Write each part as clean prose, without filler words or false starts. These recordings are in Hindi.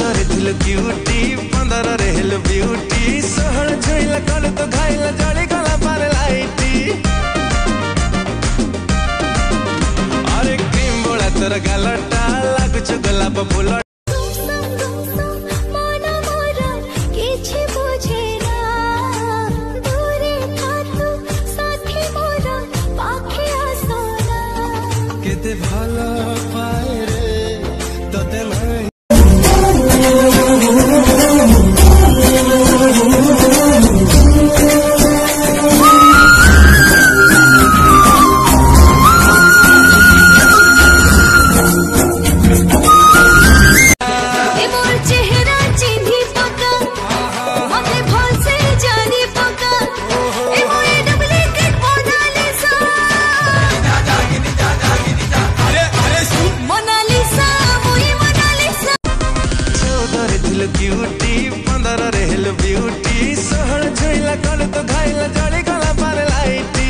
दिल क्यूटी 15 रे हेलो ब्यूटी 16 छुईला कल तो घाइला जड़ी गला पर लाइटी अरे क्रीम बोला तोर गालटा लागुछ गोलाप फूल केते भला पाए रे तोते नहीं क्यूटी 15 रे हेलो ब्यूटी 16 छुईला कल तो घाइला जड़ी गला पर लाइटी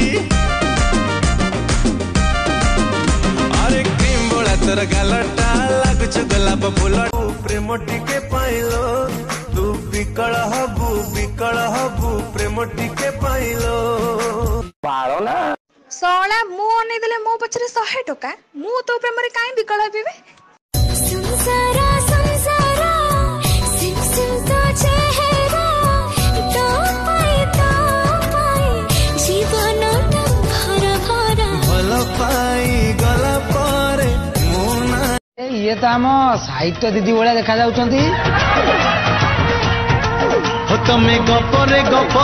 अरे क्रीम बोला तोर गालटा लागुछ गोलाप फूल प्रेम टिके पाइलो तू बिकल हबू प्रेम टिके पाइलो पारो ना सोला मु अनै देले मो पछरे 100 टका मु तो प्रेम रे काई बिकल हबीबे संसारा ये तो आम साहित्य दीदी भाया देखा जाउछंती तमें गपरे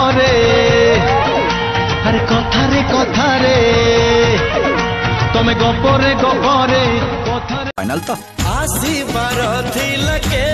अरे कथा रे तमें गपरे फाइनल तो आसीबार थी लगे